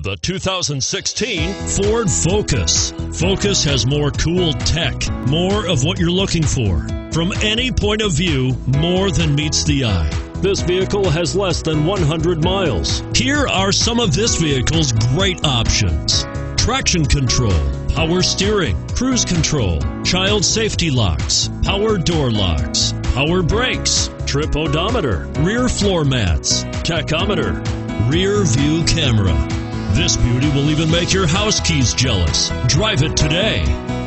The 2016 Ford Focus. Focus has more cool tech, more of what you're looking for. From any point of view, more than meets the eye. This vehicle has less than 100 miles. Here are some of this vehicle's great options: traction control, power steering, cruise control, child safety locks, power door locks, power brakes, trip odometer, rear floor mats, tachometer, rear view camera. This beauty will even make your house keys jealous. Drive it today.